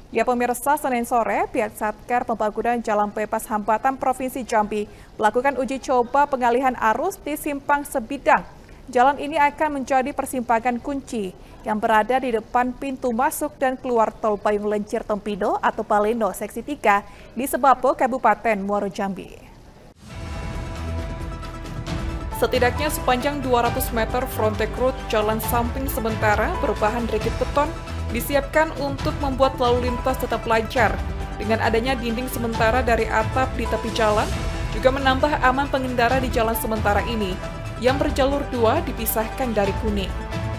Ya pemirsa, Senin sore, pihak Satker Pembangunan Jalan Bebas Hambatan Provinsi Jambi melakukan uji coba pengalihan arus di Simpang Sebidang. Jalan ini akan menjadi persimpangan kunci yang berada di depan pintu masuk dan keluar tol Payung Lencir Tempido atau Palendo Seksi 3 di Sebapo, Kabupaten Muaro Jambi. Setidaknya sepanjang 200 meter frontage road jalan samping sementara berbahan rigid beton disiapkan untuk membuat lalu lintas tetap lancar. Dengan adanya dinding sementara dari atap di tepi jalan, juga menambah aman pengendara di jalan sementara ini, yang berjalur dua dipisahkan dari kuning.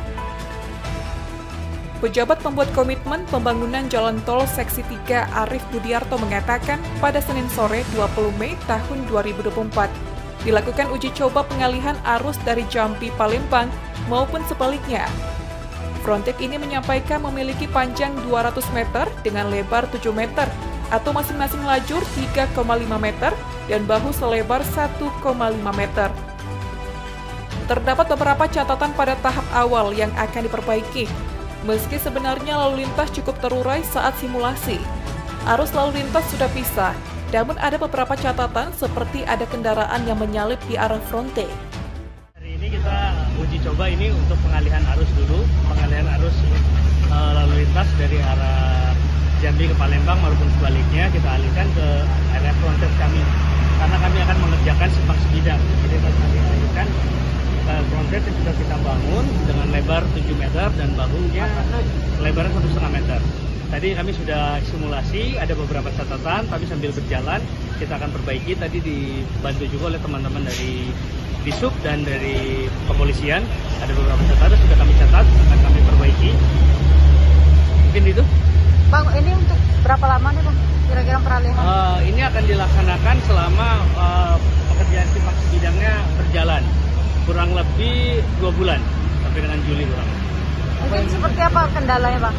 Pejabat pembuat komitmen pembangunan jalan tol Seksi 3 Arief Budiarto mengatakan pada Senin sore 20 Mei tahun 2024, dilakukan uji coba pengalihan arus dari Jambi Palembang maupun sebaliknya. Frontage ini menyampaikan memiliki panjang 200 meter dengan lebar 7 meter atau masing-masing lajur 3,5 meter dan bahu selebar 1,5 meter. Terdapat beberapa catatan pada tahap awal yang akan diperbaiki. Meski sebenarnya lalu lintas cukup terurai saat simulasi, arus lalu lintas sudah pisah, namun ada beberapa catatan seperti ada kendaraan yang menyalip di arah frontage. Hari ini kita uji coba ini untuk pengalihan arus dulu, pengalihan arus lalu lintas dari arah Jambi ke Palembang maupun sebaliknya kita alihkan ke area frontage kami, karena kami akan mengerjakan simpang sebidang. Jadi kami alihkan frontage yang sudah kita bangun dengan lebar 7 meter dan bahunya lebarnya 1,5 meter. Tadi kami sudah simulasi, ada beberapa catatan, tapi sambil berjalan kita akan perbaiki. Tadi dibantu juga oleh teman-teman dari Disub dan dari kepolisian. Ada beberapa catatan sudah kami catat, akan kami perbaiki. Mungkin itu. Bang, ini untuk berapa lama nih Bang? Kira-kira peralihan? Ini akan dilaksanakan selama pekerjaan simpang sebidangnya berjalan. Kurang lebih 2 bulan, sampai dengan Juli kurang. Mungkin seperti apa kendalanya Bang?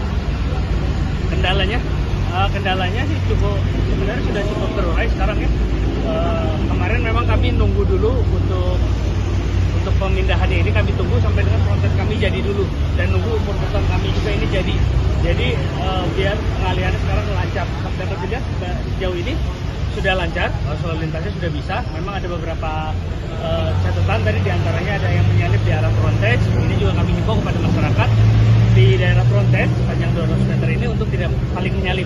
Kendalanya sih sebenarnya sudah cukup terurai sekarang ya. Kemarin memang kami nunggu dulu untuk pemindahannya ini, kami tunggu sampai dengan proses kami jadi dulu dan nunggu umur beton kami juga ini jadi biar pengalihannya sekarang lancar. Dapat dilihat sejauh ini sudah lancar, lalu lintasnya sudah bisa. Memang ada beberapa catatan tadi, diantaranya ada yang menyalip di arah frontage. Ini juga kami himbau kepada masyarakat di daerah frontage sepanjang 200 meter ini untuk tidak saling menyalip.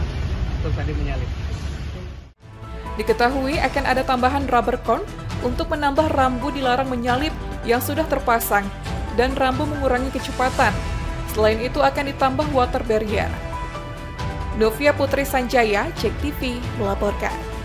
Diketahui akan ada tambahan rubber cone untuk menambah rambu dilarang menyalip yang sudah terpasang dan rambu mengurangi kecepatan. Selain itu akan ditambah water barrier. Novia Putri Sanjaya, Cek TV, melaporkan.